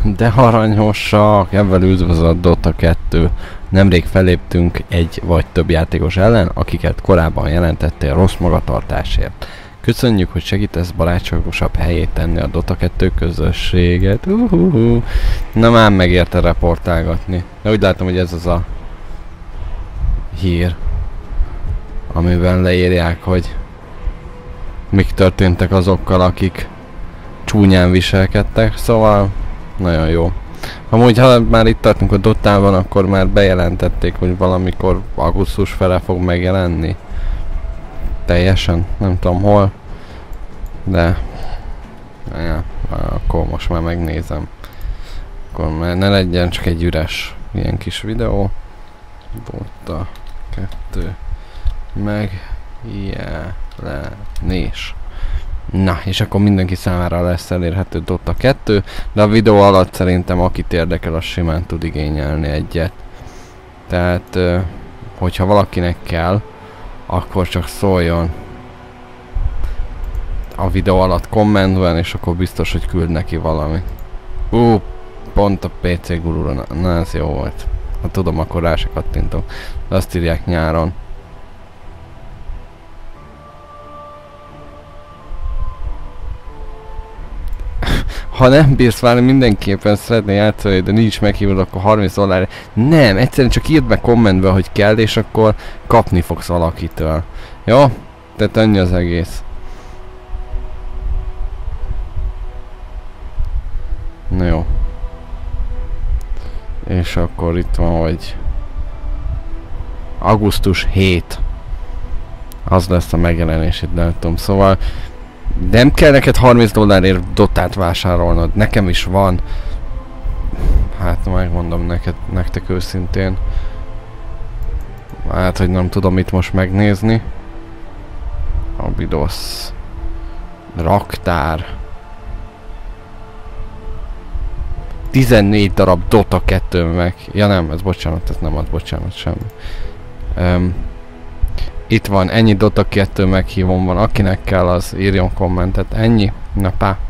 De aranyosak, ebben üdvözöl a Dota 2. Nemrég feléptünk egy vagy több játékos ellen, akiket korábban jelentettél rossz magatartásért. Köszönjük, hogy segítesz barátságosabb helyét tenni a Dota 2 közösséget. Na már megérte reportálgatni. De úgy látom, hogy ez az a hír, amiben leírják, hogy mik történtek azokkal, akik csúnyán viselkedtek, szóval nagyon jó. Amúgy, ha már itt tartunk a Dotában, akkor már bejelentették, hogy valamikor augusztus fele fog megjelenni. Teljesen, nem tudom hol, de ja, akkor most már megnézem. Akkor már ne legyen csak egy üres ilyen kis videó. Dota 2 megjelenés. Na, és akkor mindenki számára lesz elérhető Dota 2, de a videó alatt szerintem akit érdekel, az simán tud igényelni egyet. Tehát, hogyha valakinek kell, akkor csak szóljon a videó alatt kommentben, és akkor biztos, hogy küld neki valamit. Pont a PC gurúra, na ez jó volt. Ha tudom, akkor rá se kattintok. De azt írják nyáron. Ha nem bírsz várni, mindenképpen szeretné játszani, de nincs meghívod, akkor $30. Nem, egyszerűen csak írd be kommentbe, hogy kell, és akkor kapni fogsz valakitől. Jó? Tehát annyi az egész. Na jó. És akkor itt van, hogy augusztus 7. Az lesz a megjelenését, nem tudom. Szóval nem kell neked $30 Dotát vásárolnod, nekem is van. Hát megmondom nektek őszintén. Hát, hogy nem tudom itt most megnézni. Abydos raktár. 14 darab Dota 2 meg. Ja nem, ez bocsánat, ez nem ad bocsánat semmi. Itt van, ennyi Dota 2 meghívom van, akinek kell, az írjon kommentet. Ennyi? Na pá.